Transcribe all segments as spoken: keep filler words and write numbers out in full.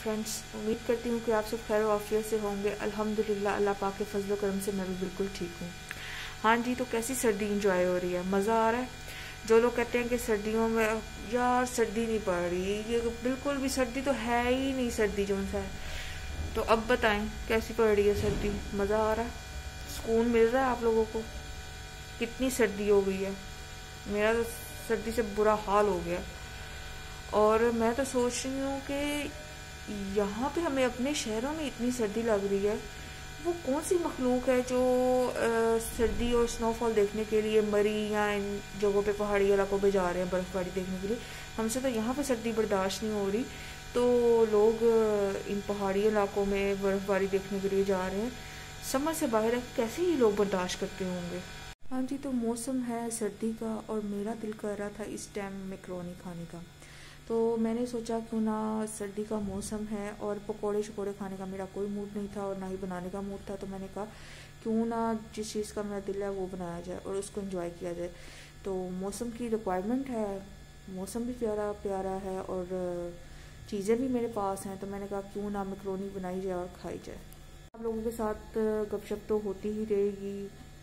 Friends, उम्मीद करती हूँ कि आप सब खैर वाफियत से होंगे। अल्हम्दुलिल्लाह, अल्लाह पाक के फजल करम से मैं भी बिल्कुल ठीक हूँ। हाँ जी, तो कैसी सर्दी इंजॉय हो रही है? मज़ा आ रहा है? जो लोग कहते हैं कि सर्दियों में यार सर्दी नहीं पड़ रही, ये बिल्कुल भी सर्दी तो है ही नहीं, सर्दी जो सा है। तो अब बताएं कैसी पड़ रही है सर्दी? मज़ा आ रहा है? सुकून मिल रहा है आप लोगों को? कितनी सर्दी हो गई है, मेरा तो सर्दी से बुरा हाल हो गया। और मैं तो सोच रही हूँ कि यहाँ पे हमें अपने शहरों में इतनी सर्दी लग रही है, वो कौन सी मखलूक है जो आ, सर्दी और स्नोफॉल देखने के लिए मरी या इन जगहों पे पहाड़ी इलाकों पे जा रहे हैं बर्फ़बारी देखने के लिए। हमसे तो यहाँ पे सर्दी बर्दाश्त नहीं हो रही, तो लोग इन पहाड़ी इलाकों में बर्फ़बारी देखने के लिए जा रहे हैं। समझ से बाहर है, कैसे ही लोग बर्दाश्त करते होंगे। हाँ जी, तो मौसम है सर्दी का और मेरा दिल कर रहा था इस टाइम मैकरोनी खाने का। तो मैंने सोचा क्यों ना, सर्दी का मौसम है और पकोड़े शकोड़े खाने का मेरा कोई मूड नहीं था और ना ही बनाने का मूड था। तो मैंने कहा क्यों ना जिस चीज़ का मेरा दिल है वो बनाया जाए और उसको एंजॉय किया जाए। तो मौसम की रिक्वायरमेंट है, मौसम भी प्यारा प्यारा है और चीज़ें भी मेरे पास हैं, तो मैंने कहा क्यों ना मैकरोनी बनाई जाए और खाई जाए। आप लोगों के साथ गपशप तो होती ही रहेगी,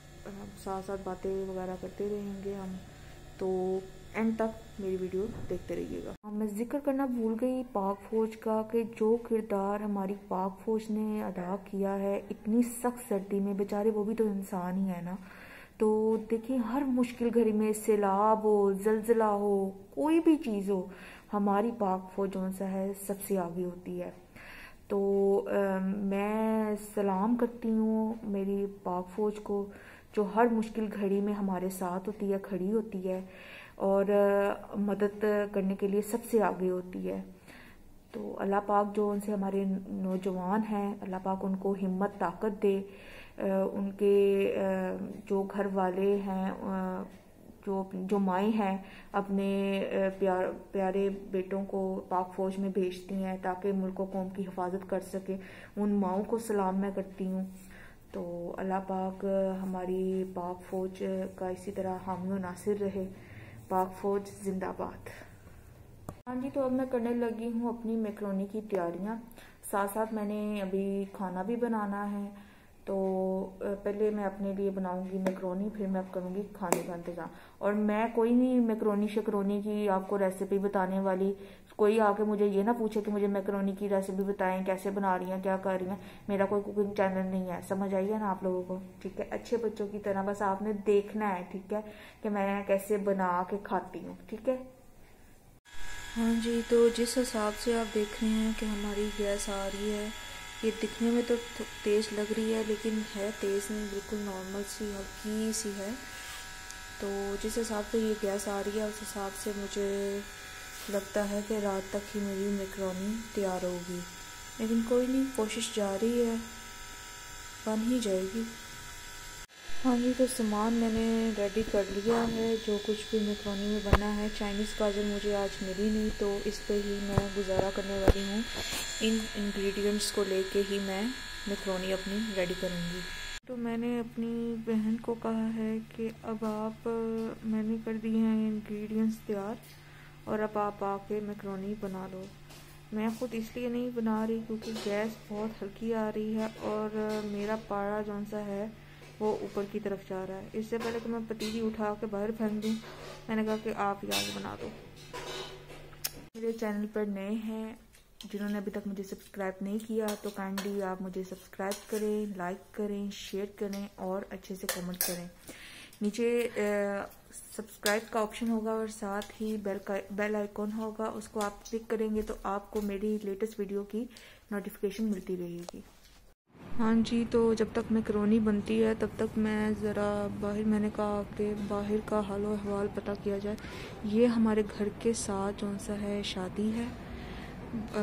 साथ साथ बातें वगैरह करते रहेंगे हम, तो एंड तक मेरी वीडियो देखते रहिएगा। मैं जिक्र करना भूल गई पाक फ़ौज का, कि जो किरदार हमारी पाक फ़ौज ने अदा किया है इतनी सख्त सर्दी में, बेचारे वो भी तो इंसान ही है ना। तो देखिए, हर मुश्किल घड़ी में सैलाब हो, जलजला हो, कोई भी चीज़ हो, हमारी पाक फ़ौज जो सा है सबसे आगे होती है। तो आ, मैं सलाम करती हूँ मेरी पाक फ़ौज को, जो हर मुश्किल घड़ी में हमारे साथ होती है, खड़ी होती है और आ, मदद करने के लिए सबसे आगे होती है। तो अल्लाह पाक जो उनसे हमारे नौजवान हैं, अल्लाह पाक उनको हिम्मत ताकत दे, आ, उनके आ, जो घर वाले हैं, आ, जो जो माएँ हैं अपने प्यार प्यारे बेटों को पाक फ़ौज में भेजती हैं ताकि मुल्क कौम की हिफाजत कर सके, उन माओं को सलाम मैं करती हूँ। तो अल्लाह पाक हमारी पाक फ़ौज का इसी तरह हामी और नासिर रहे। पाक फ़ौज जिंदाबाद। हाँ जी, तो अब मैं करने लगी हूँ अपनी मैकरोनी की तैयारियाँ। साथ साथ मैंने अभी खाना भी बनाना है, तो पहले मैं अपने लिए बनाऊंगी मैकरोनी, फिर मैं करूँगी खाने का इंतज़ाम। और मैं कोई नहीं मैकरोनी शकरोनी की आपको रेसिपी बताने वाली, कोई आके मुझे ये ना पूछे कि मुझे मैकरोनी की रेसिपी बताएं, कैसे बना रही हैं, क्या कर रही हैं। मेरा कोई कुकिंग चैनल नहीं है, समझ आई है ना आप लोगों को? ठीक है, अच्छे बच्चों की तरह बस आपने देखना है, ठीक है, कि मैं कैसे बना के खाती हूँ, ठीक है। हाँ जी, तो जिस हिसाब से आप देख रहे हैं कि हमारी गैस आ रही है, ये दिखने में तो तेज़ लग रही है लेकिन है तेज़ नहीं, बिल्कुल नॉर्मल सी हल्की सी है। तो जिस हिसाब से ये गैस आ रही है उस हिसाब से मुझे लगता है कि रात तक ही मेरी मैकरोनी तैयार होगी, लेकिन कोई नहीं, कोशिश जारी है, बन ही जाएगी। हाँ जी, तो सामान मैंने रेडी कर लिया है, जो कुछ भी मैकरोनी में बना है। चाइनीज़ गाजर मुझे आज मिली नहीं, तो इस पे ही मैं गुजारा करने वाली हूँ। इन इंग्रेडिएंट्स को लेके ही मैं मैकरोनी अपनी रेडी करूँगी। तो मैंने अपनी बहन को कहा है कि अब आप, मैंने कर दिए हैं इंग्रेडिएंट्स तैयार और अब आप आके मैकरोनी बना लो। मैं ख़ुद इसलिए नहीं बना रही क्योंकि गैस बहुत हल्की आ रही है और मेरा पारा जौन सा है वो ऊपर की तरफ जा रहा है। इससे पहले तो मैं पतीली उठा के बाहर फेंक दूँ, मैंने कहा कि आप ही आगे बना दो। मेरे चैनल पर नए हैं, जिन्होंने अभी तक मुझे सब्सक्राइब नहीं किया, तो काइंडली आप मुझे सब्सक्राइब करें, लाइक करें, शेयर करें और अच्छे से कमेंट करें। नीचे सब्सक्राइब का ऑप्शन होगा और साथ ही बेल का बेल आइकॉन होगा, उसको आप क्लिक करेंगे तो आपको मेरी लेटेस्ट वीडियो की नोटिफिकेशन मिलती रहेगी। हाँ जी, तो जब तक मैकरोनी बनती है तब तक मैं ज़रा बाहर, मैंने कहा कि बाहर का हाल और अहवाल पता किया जाए। ये हमारे घर के साथ जौन सा है शादी है, आ,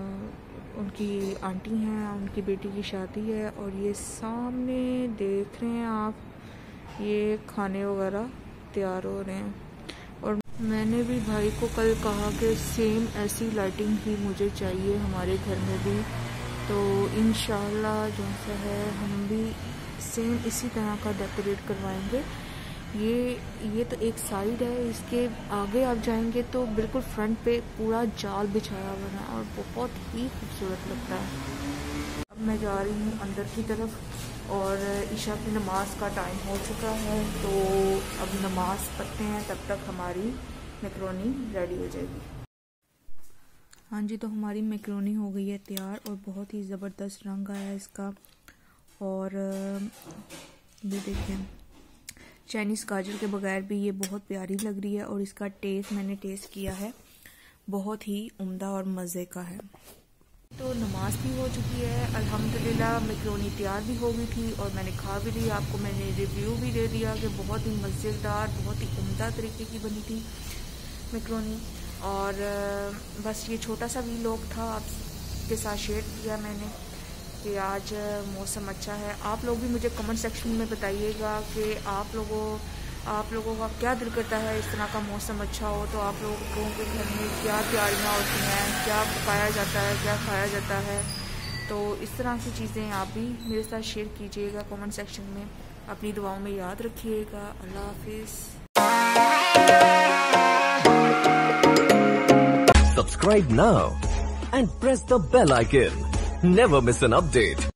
उनकी आंटी हैं, उनकी बेटी की शादी है और ये सामने देख रहे हैं आप, ये खाने वगैरह तैयार हो रहे हैं। और मैंने भी भाई को कल कहा कि सेम ऐसी लाइटिंग ही मुझे चाहिए हमारे घर में भी, तो इंशाल्लाह जो सा है हम भी सेम इसी तरह का डेकोरेट करवाएंगे। ये ये तो एक साइड है, इसके आगे आप जाएंगे तो बिल्कुल फ्रंट पे पूरा जाल बिछाया हुआ है और बहुत ही खूबसूरत लगता है। अब मैं जा रही हूँ अंदर की तरफ और ईशा की नमाज का टाइम हो चुका है, तो अब नमाज पढ़ते हैं, तब तक हमारी मैक्रोनी रेडी हो जाएगी। हाँ जी, तो हमारी मैक्रोनी हो गई है तैयार और बहुत ही ज़बरदस्त रंग आया है इसका। और ये देखें, चाइनीज़ गाजर के बगैर भी ये बहुत प्यारी लग रही है और इसका टेस्ट मैंने टेस्ट किया है, बहुत ही उम्दा और मज़े का है। तो नमाज भी हो चुकी है अल्हम्दुलिल्लाह, मैक्रोनी तैयार भी हो गई थी और मैंने खा भी ली। आपको मैंने रिव्यू भी दे दिया कि बहुत ही मज़ेदार, बहुत ही उम्दा तरीके की बनी थी मैक्रोनी। और बस ये छोटा सा व्लॉग था आपके साथ शेयर किया मैंने कि आज मौसम अच्छा है। आप लोग भी मुझे कमेंट सेक्शन में बताइएगा कि आप लोगों आप लोगों का क्या दिल करता है इस तरह का मौसम अच्छा हो, तो आप लोगों के घर में क्या तैयारियाँ होती हैं, क्या पकाया जाता है, क्या खाया जाता है। तो इस तरह की चीज़ें आप भी मेरे साथ शेयर कीजिएगा कमेंट सेक्शन में। अपनी दुआओं में याद रखिएगा। अल्लाह हाफिज़। Subscribe now and press the bell icon. Never miss an update.